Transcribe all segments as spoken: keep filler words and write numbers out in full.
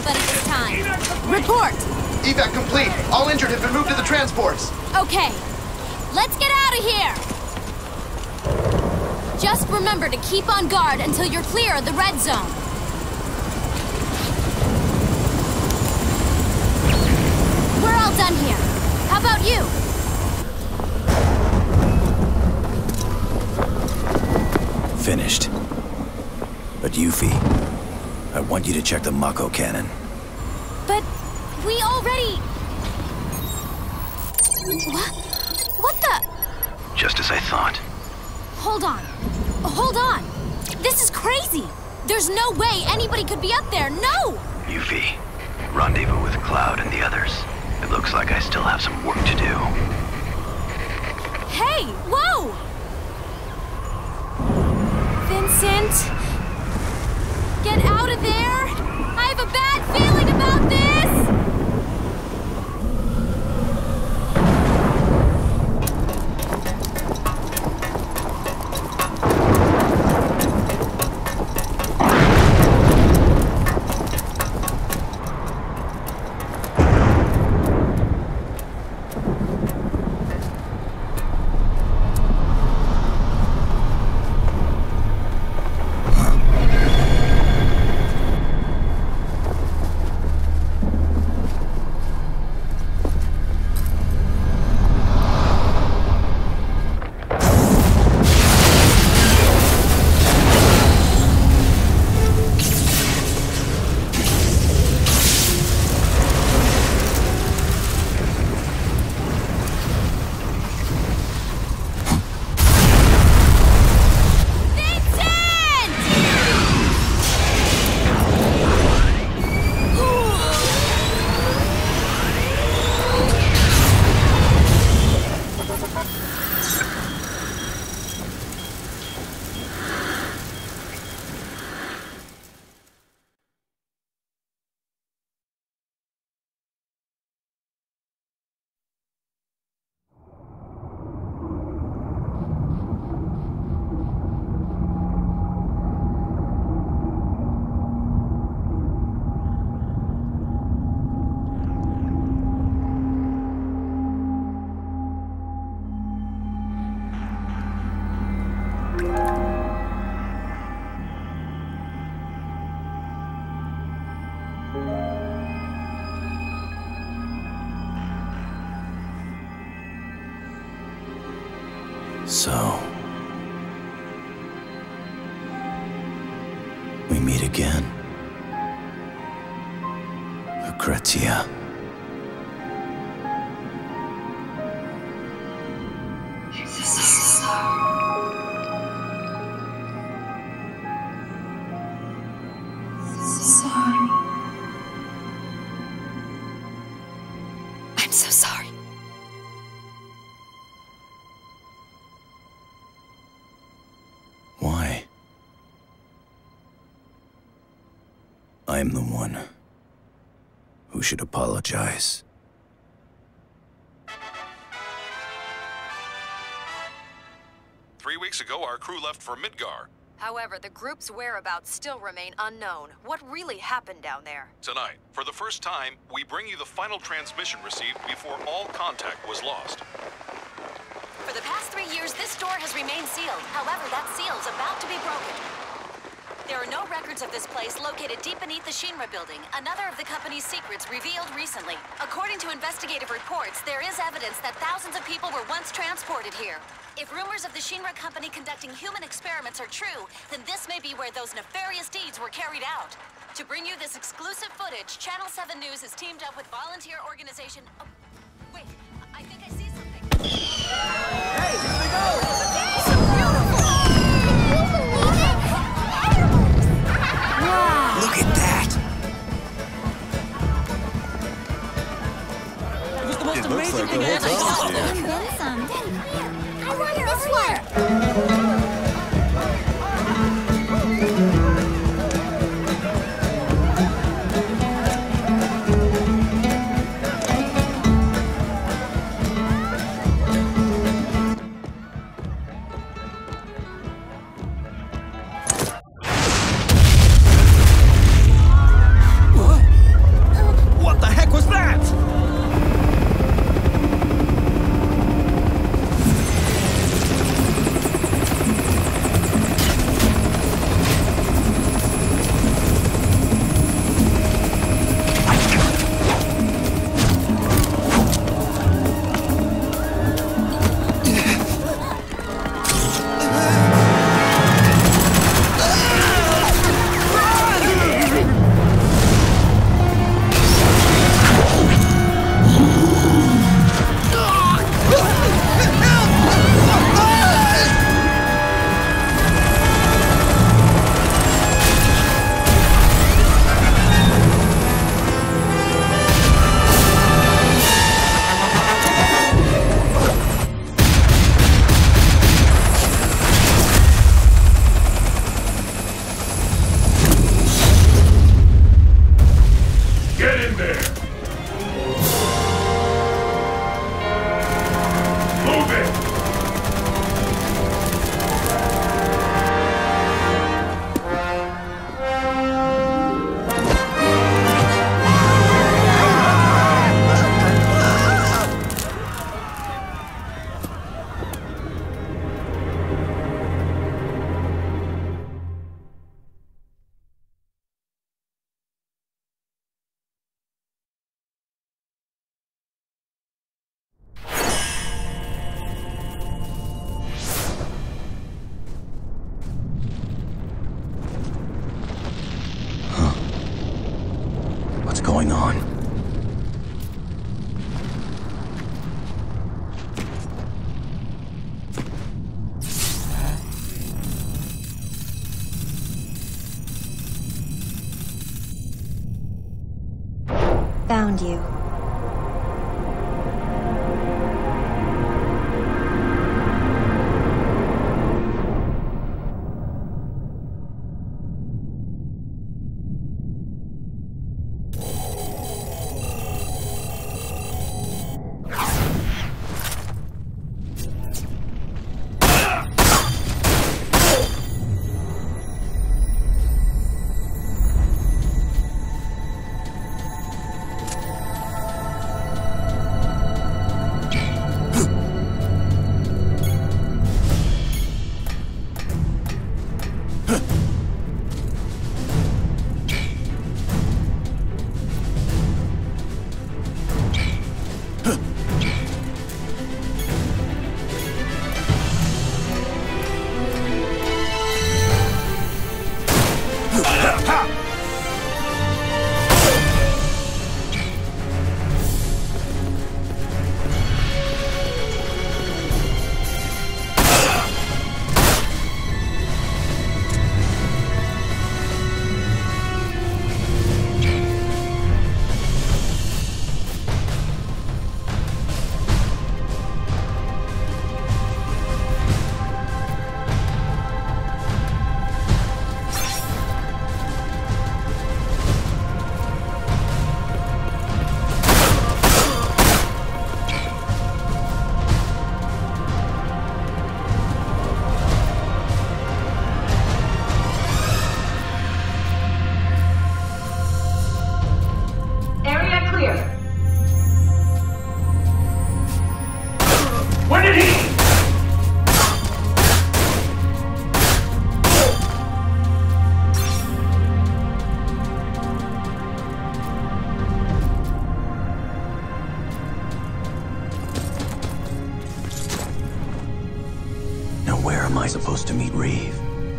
anybody this time. Report! Evac complete. All injured have been moved to the transports. Okay. Let's get out of here! Just remember to keep on guard until you're clear of the red zone. We're all done here. How about you? Finished. But Yuffie, I want you to check the Mako cannon. But we already... What? What the... Just as I thought. Hold on. Hold on. This is crazy. There's no way anybody could be up there. No! Yuffie, rendezvous with Cloud and the others. It looks like I still have some work to do. Hey! Whoa! Vincent? Get out of there! I have a bad feeling about this! So... we meet again. Lucrezia. I'm so sorry. Why? I'm the one who should apologize. Three weeks ago, our crew left for Midgar. However, the group's whereabouts still remain unknown. What really happened down there? Tonight, for the first time, we bring you the final transmission received before all contact was lost. For the past three years, this door has remained sealed. However, that seal is about to be broken. There are no records of this place located deep beneath the Shinra building, another of the company's secrets revealed recently. According to investigative reports, there is evidence that thousands of people were once transported here. If rumors of the Shinra company conducting human experiments are true, then this may be where those nefarious deeds were carried out. To bring you this exclusive footage, Channel seven News has teamed up with volunteer organization... Oh, wait, I think I see something. Hey, here they go! So beautiful! Wow! Look at that! It was the most amazing thing I ever saw. And then some. I want it this way! What's going on? Found you. Supposed to meet Reeve.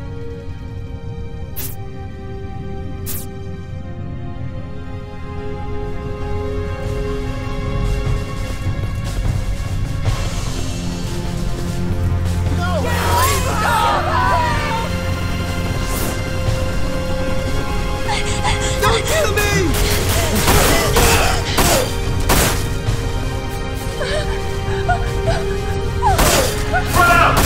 Don't kill me! Run out!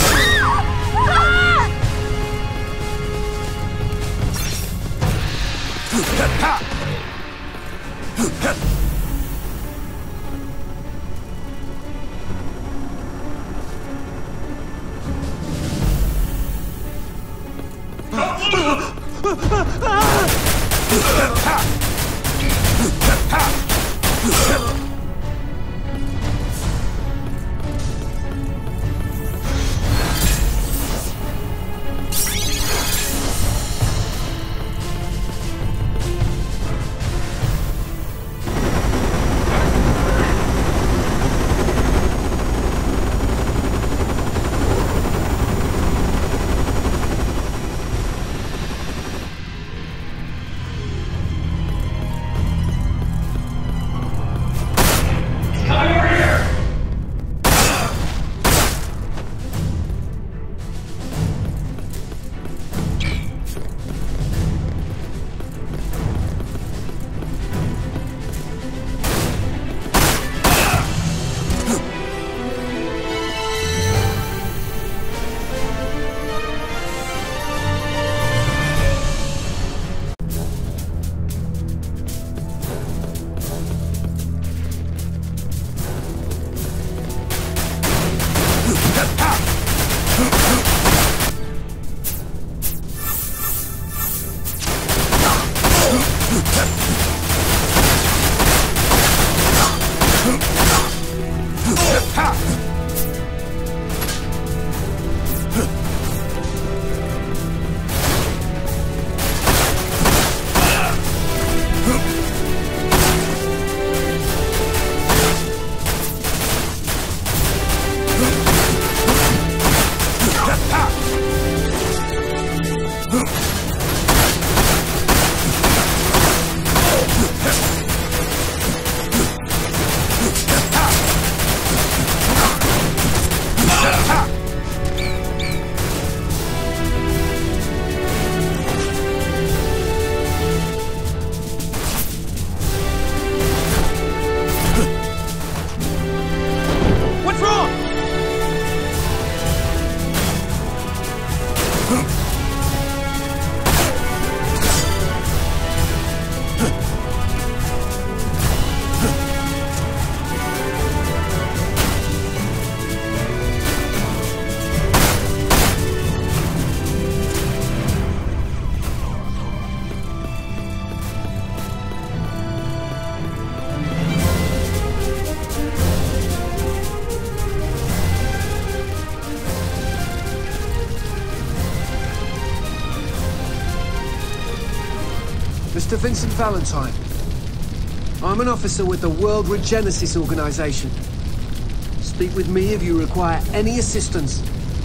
Vincent Valentine. I'm an officer with the World Regenesis Organization. Speak with me if you require any assistance.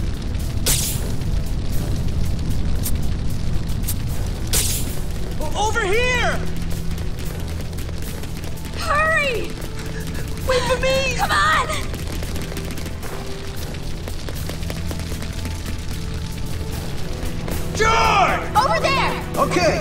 Over here! Hurry! Wait for me! Come on! George! Over there! Okay.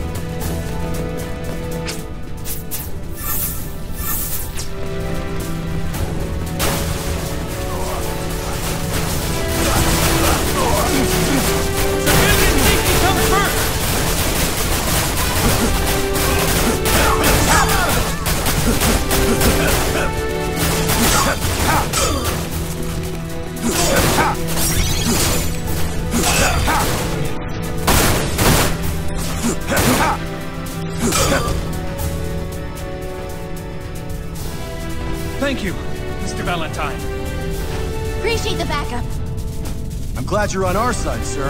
Thank you, Mister Valentine. Appreciate the backup. I'm glad you're on our side, sir.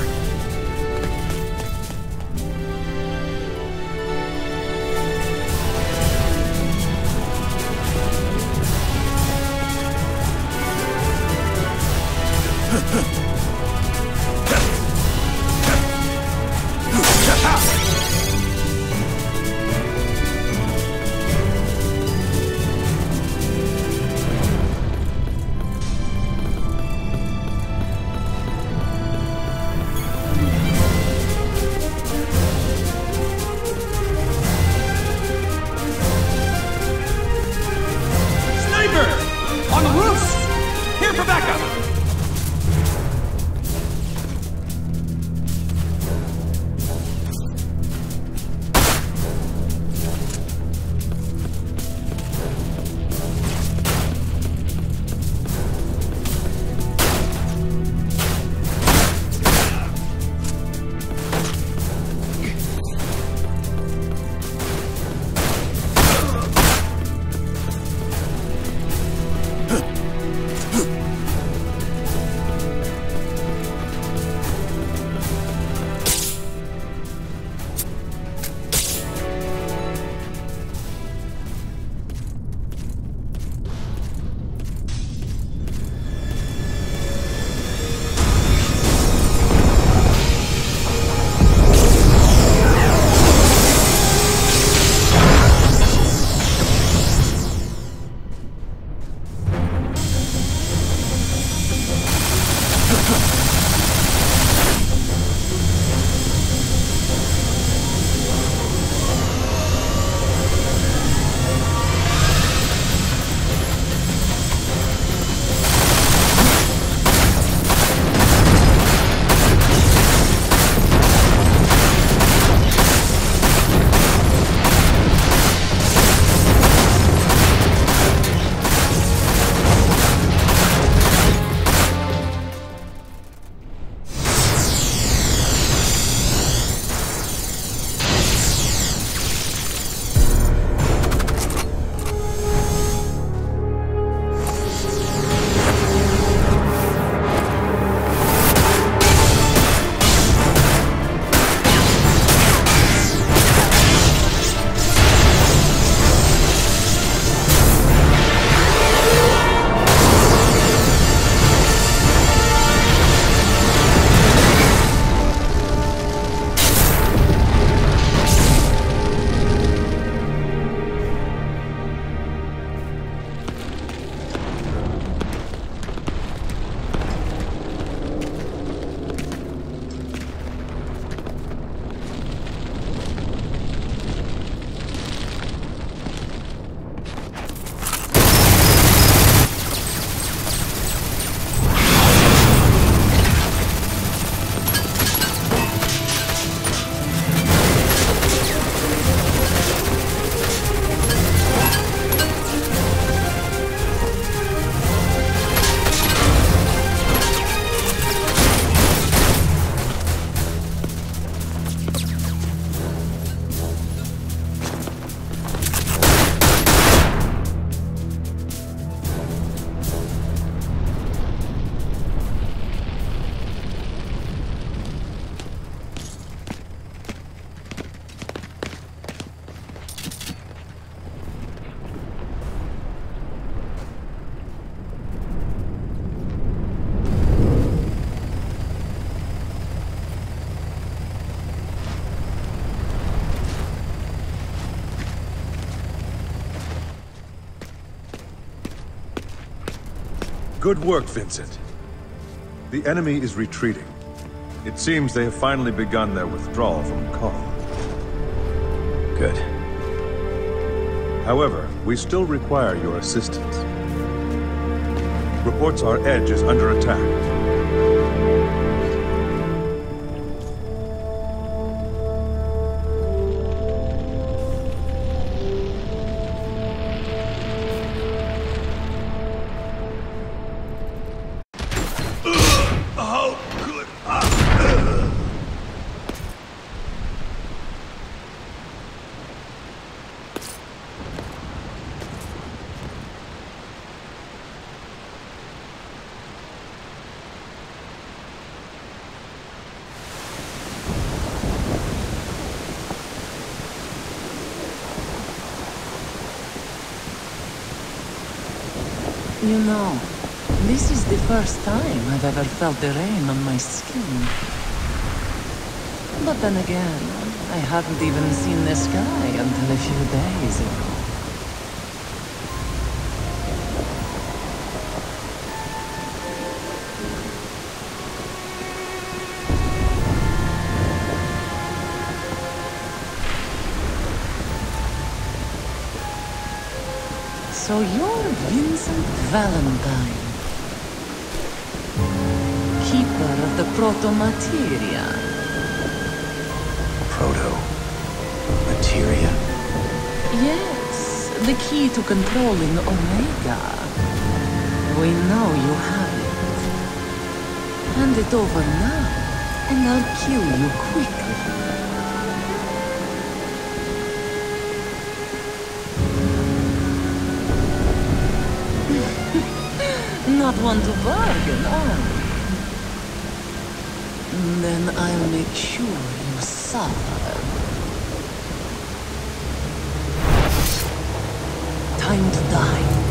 Good work, Vincent. The enemy is retreating. It seems they have finally begun their withdrawal from Call. Good. However, we still require your assistance. Reports our Edge is under attack. You know, this is the first time I've ever felt the rain on my skin. But then again, I hadn't even seen the sky until a few days ago. So you're Vincent Valentine, keeper of the Proto-Materia. Proto-Materia? Yes, the key to controlling Omega. We know you have it. Hand it over now, and I'll kill you quickly. Not one to bargain, are you? Then I'll make sure you suffer. Time to die.